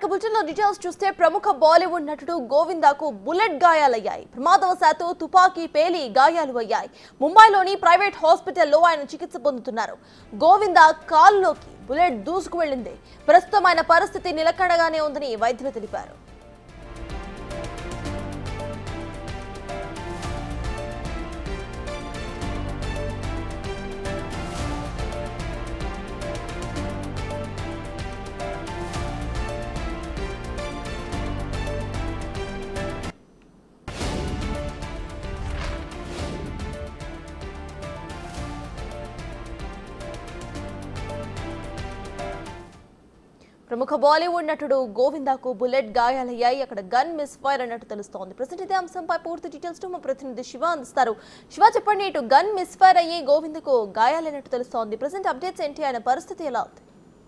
Bulletin లో details చూస్తే ప్రముఖ బాలీవుడ్ నటుడు గోవిందాకు బుల్లెట్ గాయాలయ్యాయి. ప్రమాదవశాత్తు తుపాకీ పేలి గాయాలు అయ్యాయి. ముంబైలోని ప్రైవేట్ హాస్పిటల్లో ఆయన చికిత్స పొందుతున్నారు. గోవిందా కాలులోకి బుల్లెట్ దూసుకు వెళ్లింది. ప్రస్తుతం ఆయన పరిస్థితి నిలకడగానే ఉందని వైద్యులు తెలిపారు. ప్రముఖ బాలీవుడ్ నటుడు గోవిందాకు బుల్లెట్ గాయాలయ్యాయి. అక్కడ గన్ మిస్ ఫైర్ అన్నట్టు తెలుస్తోంది. ప్రజెంట్ ఇదే అంశంపై పూర్తి డీటెయిల్స్ మా ప్రతినిధి శివ అందిస్తారు. శివ, చెప్పండి, ఇటు గన్ మిస్ ఫైర్ అయ్యి గోవిందకు గాయాలైనట్టు తెలుస్తోంది. ప్రజెంట్ అప్డేట్స్ ఏంటి? ఆయన పరిస్థితి ఎలా ఉంది?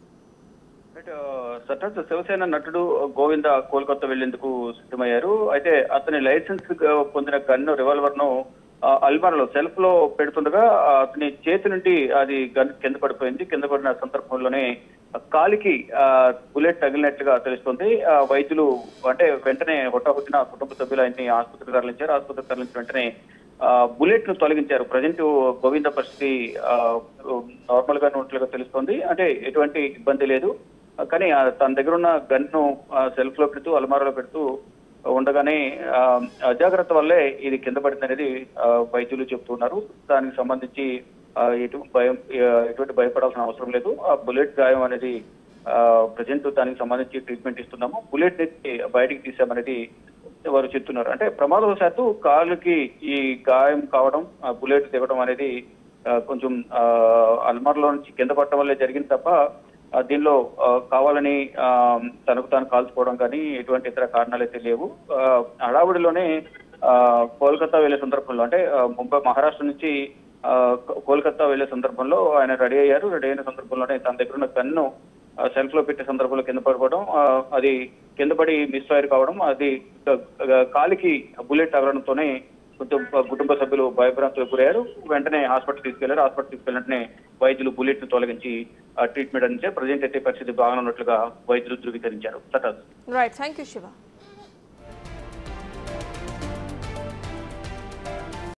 శివసేన నటుడు గోవింద కోల్కతా వెళ్లేందుకు సిద్ధమయ్యారు. అయితే అతని లైసెన్స్ పొందిన గన్ను రివాల్వర్ ను అల్మారాలో సెల్ఫ్ లో పెడుతుండగా అతని చేతి నుండి అది గన్ కింద పడిపోయింది. కింద పడిన సందర్భంలోనే కాలికి బుల్లెట్ తగిలినట్లుగా తెలుస్తుంది. వైద్యులు అంటే వెంటనే హుటాహుటిన కుటుంబ సభ్యులు ఆయన్ని ఆసుపత్రికి తరలించారు. ఆసుపత్రికి తరలించిన వెంటనే బుల్లెట్ ను తొలగించారు. ప్రజెంట్ గోవింద పరిస్థితి నార్మల్ గా ఉన్నట్లుగా తెలుస్తోంది. అంటే ఎటువంటి ఇబ్బంది లేదు. కానీ తన దగ్గర ఉన్న గన్ ను సెల్ఫ్ లో పెడుతూ అల్మారాలో పెడుతూ ఉండగానే అజాగ్రత్త వల్లే ఇది కింద పడింది అనేది వైద్యులు చెప్తున్నారు. దానికి సంబంధించి ఎటువంటి భయపడాల్సిన అవసరం లేదు. ఆ బుల్లెట్ గాయం అనేది ప్రజెంట్ దానికి సంబంధించి ట్రీట్మెంట్ ఇస్తున్నాము. బుల్లెట్ ని బయటికి తీసామనేది వారు చెప్తున్నారు. అంటే ప్రమాదవశాత్తు కాలుకి ఈ గాయం కావడం, బుల్లెట్ దిగడం అనేది కొంచెం అల్మార్లో నుంచి కింద పడటం వల్లే జరిగింది తప్ప దీనిలో కావాలని తనకు తాను కాల్చుకోవడం కానీ ఎటువంటి ఇతర కారణాలు అయితే లేవు. హడావుడిలోనే కోల్కతా వెళ్లే సందర్భంలో అంటే ముంబై మహారాష్ట్ర నుంచి కోల్కతా వెళ్లే సందర్భంలో ఆయన రెడీ అయ్యారు. రెడీ అయిన సందర్భంలోనే తన దగ్గర ఉన్న గన్ను సెల్ఫ్ లో పెట్టే సందర్భంలో కింద పడిపోవడం, అది కింద పడి మిస్ ఫైర్ కావడం, అది కాలికి బుల్లెట్ తగలడంతోనే కొంచెం కుటుంబ సభ్యులు భయభ్రాంతులకు గురయ్యారు. వెంటనే హాస్పిటల్ తీసుకెళ్లారు. హాస్పిటల్ తీసుకెళ్లినట్టునే వైద్యులు బుల్లెట్ ను తొలగించి ట్రీట్మెంట్ అందించారు. ప్రజెంట్ అయితే పరిస్థితి బాగానే ఉన్నట్లుగా వైద్యులు ధృవీకరించారు. Right, thank you Shiva.